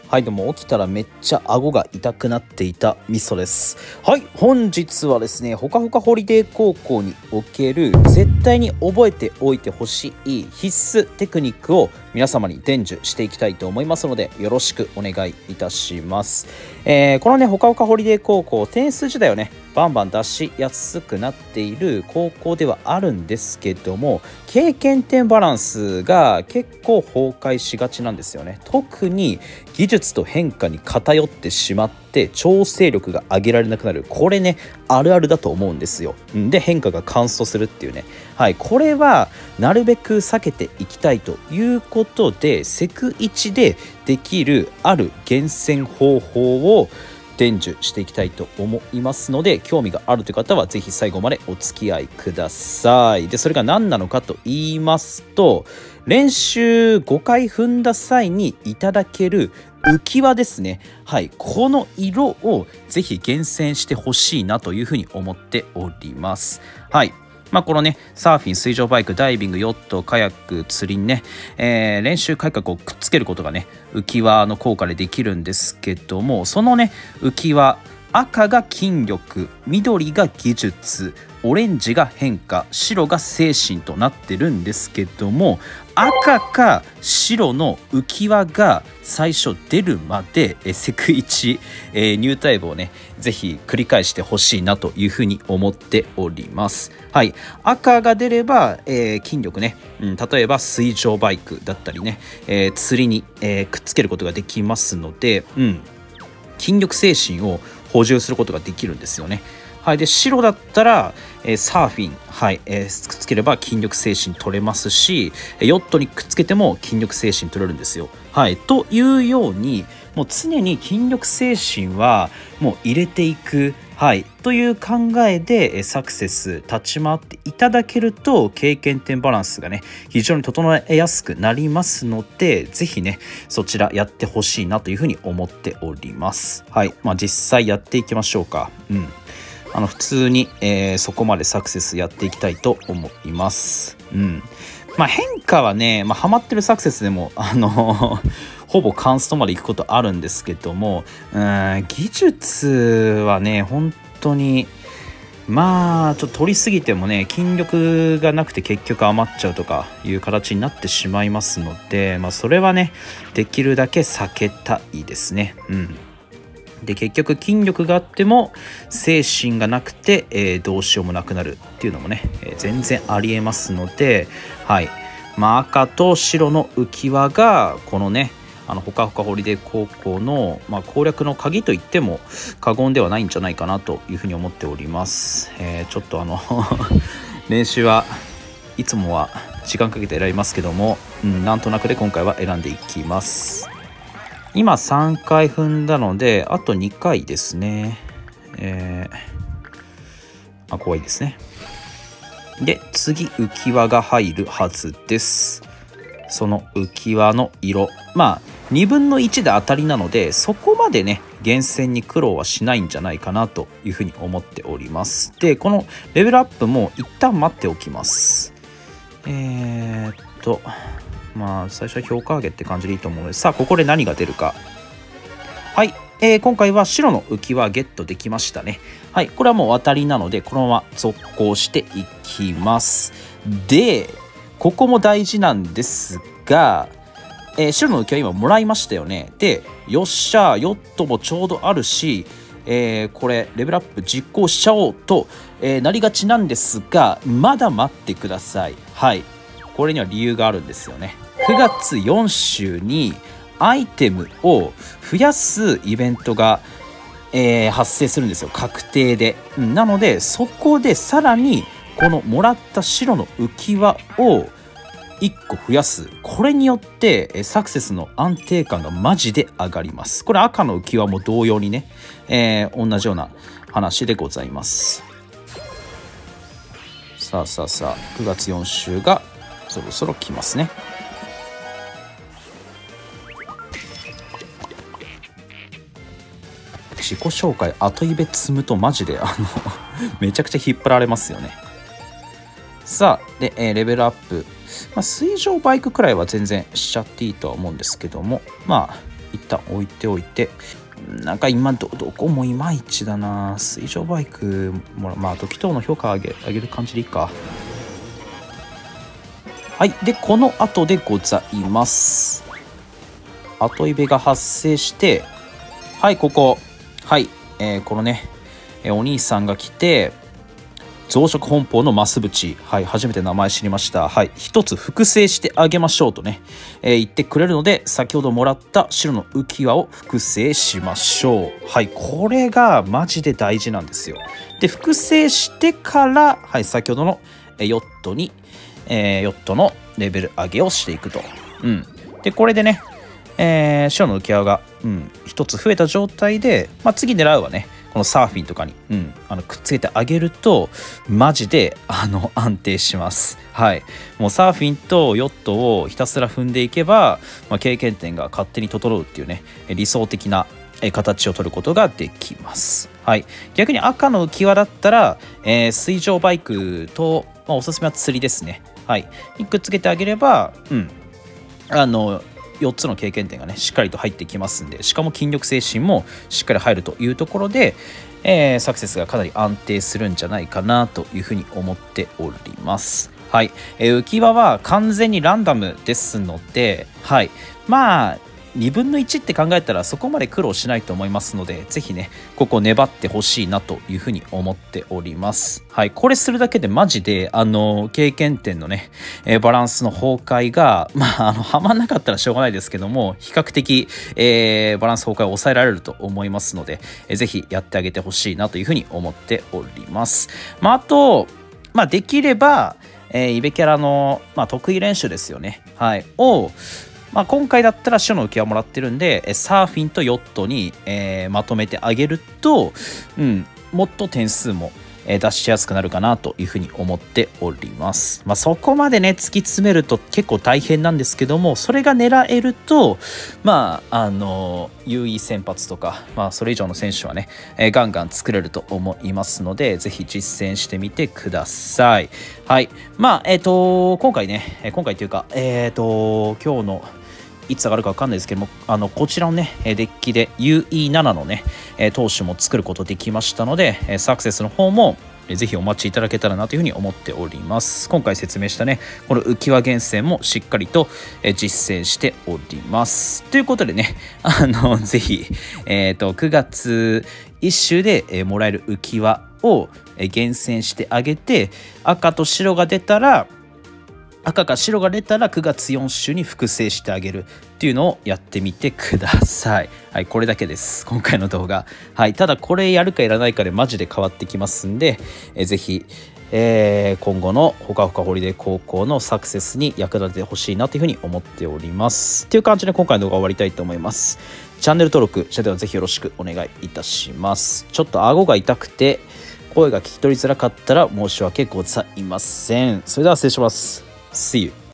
はい、でも起きたらめっちゃ顎が痛くなっていたみそです。はい、本日はですね、ほかほかホリデー高校における絶対に覚えておいてほしい必須テクニックを皆様に伝授していきたいと思いますので、よろしくお願いいたします。このね、ほかほかホリデー高校、点数自体をね、バンバン出しやすくなっている高校ではあるんですけども、経験点バランスが結構崩壊しがちなんですよね。特に技術と変化に偏ってしまって調整力が上げられなくなる、これねあるあるだと思うんですよ。で変化がカンストするっていうね、はい、これはなるべく避けていきたいということで、セク1でできるある厳選方法を伝授していきたいと思いますので、興味があるという方はぜひ最後までお付き合いください。でそれが何なのかと言いますと、練習5回踏んだ際にいただける浮き輪ですね。はい、この色をぜひ厳選してほしいなというふうに思っております。はい、このね、サーフィン、水上バイク、ダイビング、ヨット、カヤック、釣りにね、練習改革をくっつけることがね、浮き輪の効果でできるんですけども、そのね、浮き輪、赤が筋力、緑が技術、オレンジが変化、白が精神となってるんですけども、赤か白の浮き輪が最初出るまでセク1、ニュータイプをねぜひ繰り返してほしいなというふうに思っております。はい、赤が出れば、筋力ね、例えば水上バイクだったりね、釣りに、くっつけることができますので、筋力精神を補充することができるんですよね。はい、で白だったら、サーフィン、はいくっつければ筋力精神取れますし、ヨットにくっつけても筋力精神取れるんですよ。はい、というようにもう常に筋力精神はもう入れていく、はい、という考えでサクセス立ち回っていただけると経験点バランスがね非常に整えやすくなりますので、ぜひねそちらやってほしいなというふうに思っております。はい、実際やっていきましょうか。普通に、そこまでサクセスやっていきたいと思います。変化はね、ハマってるサクセスでもほぼカンストまで行くことあるんですけども、技術はね本当にちょっと取りすぎてもね筋力がなくて結局余っちゃうとかいう形になってしまいますので、それはねできるだけ避けたいですね。で結局筋力があっても精神がなくて、どうしようもなくなるっていうのもね、全然ありえますので、はい、赤と白の浮き輪がこのねほかほかホリデー高校の、攻略の鍵といっても過言ではないんじゃないかなというふうに思っております。ちょっと練習はいつもは時間かけて選びますけども、なんとなくで今回は選んでいきます。今3回踏んだのであと2回ですね。怖いですね。で次浮き輪が入るはずです。その浮き輪の色、2分の1で当たりなのでそこまでね厳選に苦労はしないんじゃないかなというふうに思っております。でこのレベルアップも一旦待っておきます。最初は評価上げって感じでいいと思うので、さあここで何が出るか。はい、今回は白の浮き輪ゲットできましたね。はい、これはもう当たりなのでこのまま続行していきます。でここも大事なんですが、白の浮き輪今もらいましたよね。でよっしゃヨットもちょうどあるし、これレベルアップ実行しちゃおうと、なりがちなんですが、まだ待ってください。はい、これには理由があるんですよね。9月4週にアイテムを増やすイベントが、発生するんですよ、確定で。なのでそこでさらにこのもらった白の浮き輪を1個増やす、これによってサクセスの安定感がマジで上がります。これ赤の浮き輪も同様にね、同じような話でございます。さあ9月4週がそろそろ来ますね。自己紹介後イベ積むとマジでめちゃくちゃ引っ張られますよね。さあで、レベルアップ、水上バイクくらいは全然しちゃっていいとは思うんですけども、 一旦置いておいて、なんか今どこもいまいちだな。水上バイクもまあ時等の評価上げる感じでいいか。はい。でこの後でございます。後イベが発生して、はい、ここ、はい、このね、お兄さんが来て、増殖本邦の増淵、はい、初めて名前知りました。はい、一つ複製してあげましょうとね、言ってくれるので、先ほどもらった白の浮き輪を複製しましょう。はい、これがマジで大事なんですよ。で、複製してから、はい、先ほどのヨットに、ヨットのレベル上げをしていくと。で、これでね、白の浮き輪が、1つ増えた状態で、次狙うはね、このサーフィンとかに、くっつけてあげるとマジで安定します。はい、もうサーフィンとヨットをひたすら踏んでいけば、経験点が勝手に整うっていうね、理想的な形を取ることができます。はい、逆に赤の浮き輪だったら、水上バイクと、おすすめは釣りですね。はい、にくっつけてあげれば、4つの経験点がねしっかりと入ってきますんで、しかも筋力精神もしっかり入るというところで、サクセスがかなり安定するんじゃないかなというふうに思っております。はい、浮き輪は完全にランダムですので、はい、まあ2分の1って考えたらそこまで苦労しないと思いますので、ぜひねここ粘ってほしいなというふうに思っております。はい、これするだけでマジで経験点のね、バランスの崩壊がはまんなかったらしょうがないですけども、比較的、バランス崩壊を抑えられると思いますので、ぜひやってあげてほしいなというふうに思っております。あと、できれば、イベキャラの、得意練習ですよね、はい、を今回だったら白の浮き輪もらってるんで、サーフィンとヨットに、まとめてあげると、もっと点数も出しやすくなるかなというふうに思っております。そこまでね突き詰めると結構大変なんですけども、それが狙えると優位先発とか、それ以上の選手はね、ガンガン作れると思いますので、ぜひ実践してみてください。はい、今回というか今日のいつ上がるか分かんないですけども、こちらのねデッキで UE7 のね投手も作ることできましたので、サクセスの方もぜひお待ちいただけたらなというふうに思っております。今回説明したねこの浮き輪厳選もしっかりと実践しております。ということでねぜひ、9月1週でもらえる浮き輪を厳選してあげて、赤と白が出たら赤か白が出たら9月4週に複製してあげるっていうのをやってみてください。はい、これだけです今回の動画。はい、ただこれやるかやらないかでマジで変わってきますんで、ぜひ、今後のほかほかホリデー高校のサクセスに役立ててほしいなというふうに思っております。という感じで今回の動画終わりたいと思います。チャンネル登録してはぜひよろしくお願いいたします。ちょっと顎が痛くて声が聞き取りづらかったら申し訳ございません。それでは失礼します。See you.